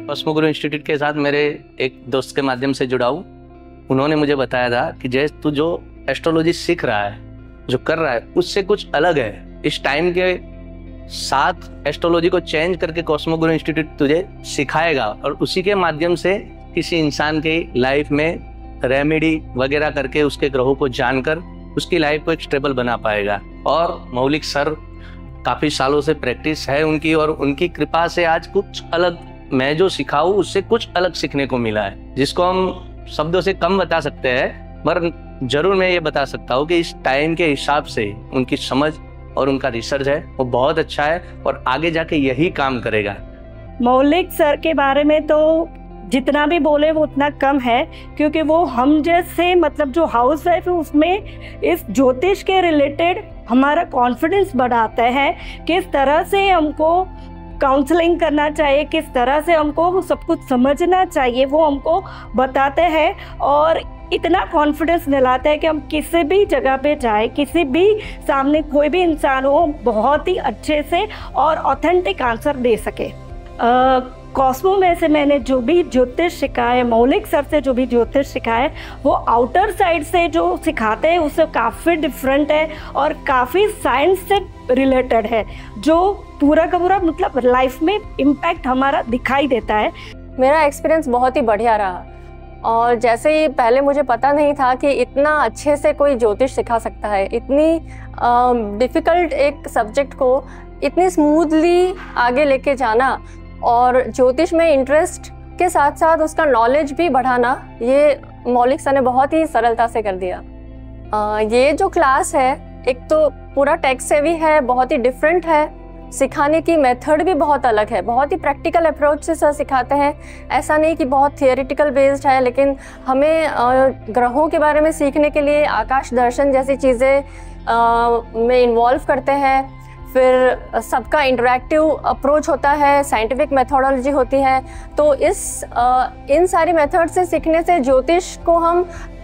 कॉस्मोगुरु institute के साथ मेरे एक दोस्त के माध्यम से जुड़ा हूँ। उन्होंने मुझे बताया था कि जय तू जो एस्ट्रोलॉजी सीख रहा है, जो कर रहा है, उससे कुछ अलग है। इस टाइम के साथ एस्ट्रोलॉजी को चेंज करके कॉस्मोगुरु इंस्टीट्यूट तुझे सिखाएगा और उसी के माध्यम से किसी इंसान की लाइफ में रेमेडी वगैरह करके उसके ग्रहों को जानकर उसकी लाइफ को एक स्टेबल बना पाएगा। और मौलिक सर काफ़ी सालों से प्रैक्टिस है उनकी और उनकी कृपा से आज कुछ अलग, मैं जो सिखाऊं उससे कुछ अलग सीखने को मिला है, जिसको हम शब्दों से कम बता सकते हैं, पर जरूर मैं ये बता सकता हूँ कि इस टाइम के हिसाब से उनकी समझ और उनका रिसर्च है वो बहुत अच्छा है और आगे जाके यही काम करेगा। मौलिक सर के बारे में तो जितना भी बोले वो उतना कम है, क्योंकि वो हम जैसे मतलब जो हाउस वाइफ है उसमें इस ज्योतिष के रिलेटेड हमारा कॉन्फिडेंस बढ़ाता है। किस तरह से हमको काउंसलिंग करना चाहिए, किस तरह से हमको सब कुछ समझना चाहिए, वो हमको बताते हैं और इतना कॉन्फिडेंस दिलाते हैं कि हम किसी भी जगह पे जाए, किसी भी सामने कोई भी इंसान हो, बहुत ही अच्छे से और ऑथेंटिक आंसर दे सके। कॉस्मो में से मैंने जो भी ज्योतिष सीखा है, मौलिक सर से जो भी ज्योतिष सीखा है, वो आउटर साइड से जो सिखाते हैं उससे काफ़ी डिफरेंट है और काफ़ी साइंस से रिलेटेड है, जो पूरा का पूरा मतलब लाइफ में इम्पैक्ट हमारा दिखाई देता है। मेरा एक्सपीरियंस बहुत ही बढ़िया रहा और जैसे ही पहले मुझे पता नहीं था कि इतना अच्छे से कोई ज्योतिष सिखा सकता है, इतनी डिफ़िकल्ट एक सब्जेक्ट को इतनी स्मूथली आगे लेके जाना और ज्योतिष में इंटरेस्ट के साथ साथ उसका नॉलेज भी बढ़ाना, ये मौलिक सर ने बहुत ही सरलता से कर दिया। ये जो क्लास है एक तो पूरा टेक्स्ट से भी है, बहुत ही डिफरेंट है, सिखाने की मेथड भी बहुत अलग है, बहुत ही प्रैक्टिकल अप्रोच से सर सिखाते हैं। ऐसा नहीं कि बहुत थियोरिटिकल बेस्ड है, लेकिन हमें ग्रहों के बारे में सीखने के लिए आकाश दर्शन जैसी चीज़ें में इन्वॉल्व करते हैं। फिर सबका इंटरैक्टिव अप्रोच होता है, साइंटिफिक मेथोडोलॉजी होती है। तो इन सारी मेथड से सीखने से ज्योतिष को हम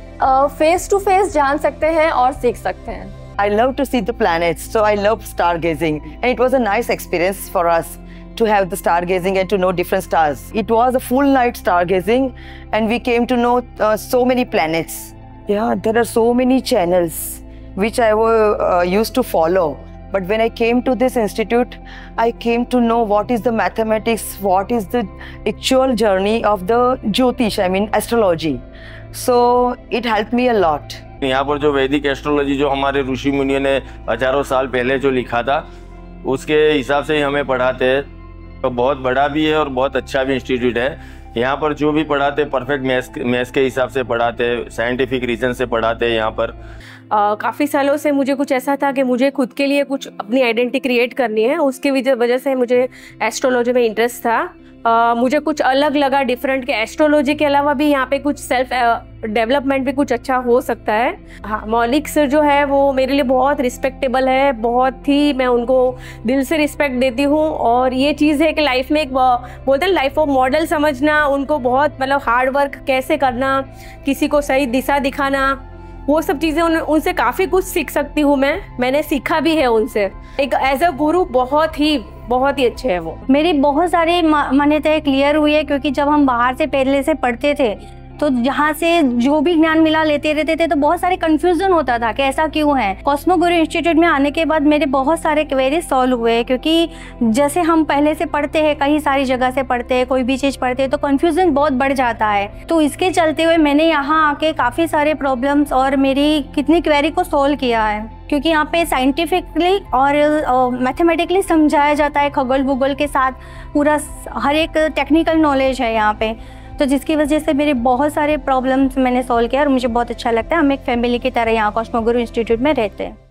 फेस टू फेस जान सकते हैं और सीख सकते हैं। I love to see the planets, so I love stargazing, and it was a nice experience for us to have the stargazing and to know different stars. It was a full night stargazing, and we came to know so many planets. Yeah, there are so many channels which I used to follow. But when I came to this institute, I came to know what is the mathematics, what is the actual journey of the Jyotish, I mean astrology. So it helped me a lot. यहाँ पर जो वैदिक astrology जो हमारे ऋषि मुनियों ने हजारों साल पहले जो लिखा था उसके हिसाब से ही हमें पढ़ाते हैं। तो बहुत बड़ा भी है और बहुत अच्छा भी इंस्टीट्यूट है। यहाँ पर जो भी पढ़ाते परफेक्ट मैथ्स के हिसाब से पढ़ाते, साइंटिफिक रीजन से पढ़ाते हैं। यहाँ पर काफ़ी सालों से मुझे कुछ ऐसा था कि मुझे खुद के लिए कुछ अपनी आइडेंटिटी क्रिएट करनी है, उसकी वजह से मुझे एस्ट्रोलॉजी में इंटरेस्ट था। मुझे कुछ अलग लगा डिफरेंट के एस्ट्रोलॉजी के अलावा भी यहाँ पे कुछ सेल्फ डेवलपमेंट भी कुछ अच्छा हो सकता है। हाँ, मौलिक सर जो है वो मेरे लिए बहुत रिस्पेक्टेबल है, बहुत ही मैं उनको दिल से रिस्पेक्ट देती हूँ। और ये चीज़ है कि लाइफ में एक बोलते हैं लाइफ ऑफ मॉडल समझना, उनको बहुत मतलब हार्ड वर्क कैसे करना, किसी को सही दिशा दिखाना, वो सब चीज़ें उनसे काफ़ी कुछ सीख सकती हूँ। मैंने सीखा भी है उनसे। एक एज अ गुरु बहुत ही अच्छे हैं वो। मेरी बहुत सारी मान्यताएं क्लियर हुई है, क्योंकि जब हम बाहर से पहले से पढ़ते थे तो जहाँ से जो भी ज्ञान मिला लेते रहते थे, तो बहुत सारे कंफ्यूजन होता था कि ऐसा क्यों है। कॉस्मोगुरु इंस्टीट्यूट में आने के बाद मेरे बहुत सारे क्वेरीज सॉल्व हुए, क्योंकि जैसे हम पहले से पढ़ते हैं, कई सारी जगह से पढ़ते हैं, कोई भी चीज़ पढ़ते हैं तो कंफ्यूजन बहुत बढ़ जाता है। तो इसके चलते हुए मैंने यहाँ आके काफ़ी सारे प्रॉब्लम्स और मेरी कितनी क्वेरी को सॉल्व किया है, क्योंकि यहाँ पे साइंटिफिकली और मैथमेटिकली समझाया जाता है, खगोल भूगोल के साथ पूरा हर एक टेक्निकल नॉलेज है यहाँ पे। तो जिसकी वजह से मेरे बहुत सारे प्रॉब्लम्स मैंने सॉल्व किया और मुझे बहुत अच्छा लगता है। हम एक फैमिली की तरह यहाँ कॉस्मोगुरु इंस्टीट्यूट में रहते हैं।